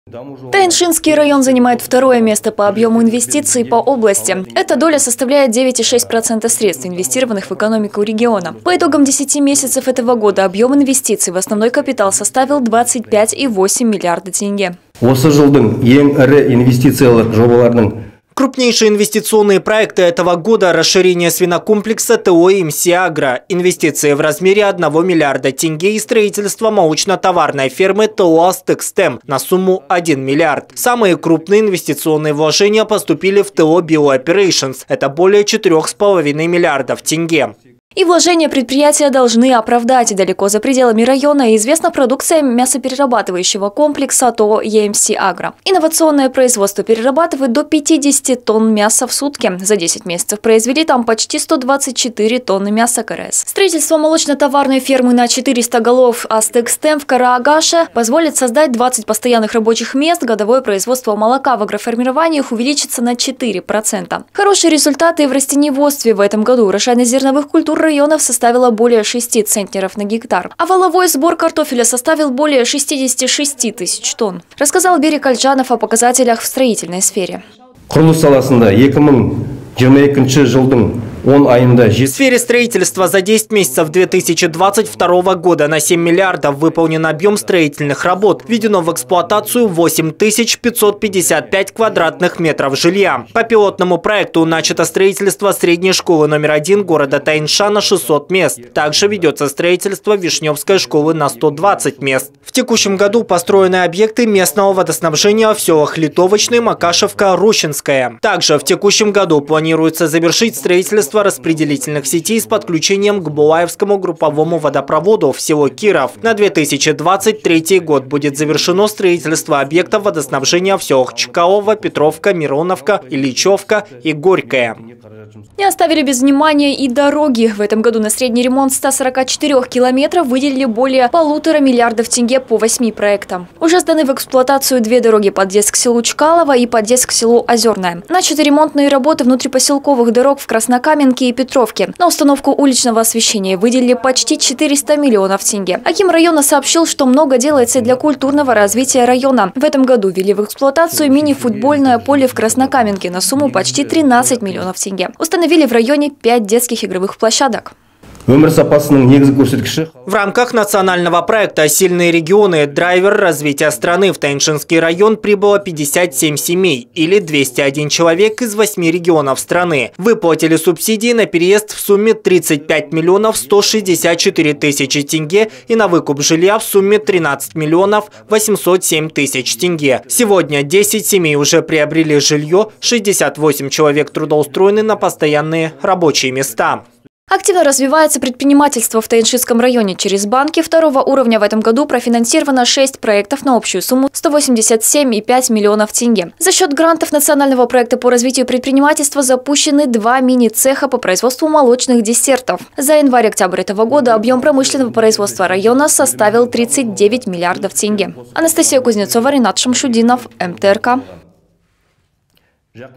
Тайншинский район занимает второе место по объему инвестиций по области. Эта доля составляет 9,6% средств, инвестированных в экономику региона. По итогам 10 месяцев этого года объем инвестиций в основной капитал составил 25,8 миллиарда тенге. Крупнейшие инвестиционные проекты этого года – расширение свинокомплекса ТО МС Агро, инвестиции в размере 1 миллиарда тенге и строительство молочно-товарной фермы ТО Астекстем на сумму 1 миллиард. Самые крупные инвестиционные вложения поступили в ТО Биооперейшнс – это более 4,5 миллиардов тенге. И вложения предприятия должны оправдать. Далеко за пределами района известна продукция мясоперерабатывающего комплекса ТО ЕМС Агро. Инновационное производство перерабатывает до 50 тонн мяса в сутки. За 10 месяцев произвели там почти 124 тонны мяса КРС. Строительство молочно-товарной фермы на 400 голов Астекстем в Караагаше позволит создать 20 постоянных рабочих мест. Годовое производство молока в агроформированиях увеличится на 4%. Хорошие результаты и в растениеводстве. В этом году урожайность зерновых культур районов составила более 6 центнеров на гектар, а валовой сбор картофеля составил более 66 тысяч тонн. Рассказал Берик Альджанов о показателях в строительной сфере. В сфере строительства за 10 месяцев 2022 года на 7 миллиардов выполнен объем строительных работ. Введено в эксплуатацию 8555 квадратных метров жилья. По пилотному проекту начато строительство средней школы номер 1 города Тайнша на 600 мест. Также ведется строительство Вишневской школы на 120 мест. В текущем году построены объекты местного водоснабжения в селах Литовочный, Макашевка, Рущинская. Также в текущем году планируется завершить строительство распределительных сетей с подключением к Булаевскому групповому водопроводу в село Киров. На 2023 год будет завершено строительство объектов водоснабжения в селах Чкалово, Петровка, Мироновка, Ильичевка и Горькая. Не оставили без внимания и дороги. В этом году на средний ремонт 144 километров выделили более 1,5 миллиардов тенге по 8 проектам. Уже сданы в эксплуатацию 2 дороги: подъезд к селу Чкалово и подъезд к селу Озерное. Начаты ремонтные работы внутрипоселковых дорог в Краснокаменке и Петровке. На установку уличного освещения выделили почти 400 миллионов тенге. Аким района сообщил, что много делается для культурного развития района. В этом году ввели в эксплуатацию мини-футбольное поле в Краснокаменке на сумму почти 13 миллионов тенге. Установили в районе 5 детских игровых площадок. В рамках национального проекта «Сильные регионы. Драйвер развития страны» в Тайншинский район прибыло 57 семей или 201 человек из 8 регионов страны. Выплатили субсидии на переезд в сумме 35 миллионов 164 тысячи тенге и на выкуп жилья в сумме 13 миллионов 807 тысяч тенге. Сегодня 10 семей уже приобрели жилье, 68 человек трудоустроены на постоянные рабочие места. Активно развивается предпринимательство в Тайншинском районе. Через банки второго уровня в этом году профинансировано 6 проектов на общую сумму 187,5 миллионов тенге. За счет грантов национального проекта по развитию предпринимательства запущены 2 мини-цеха по производству молочных десертов. За январь-октябрь этого года объем промышленного производства района составил 39 миллиардов тенге. Анастасия Кузнецова, Ринат Шамшудинов, МТРК.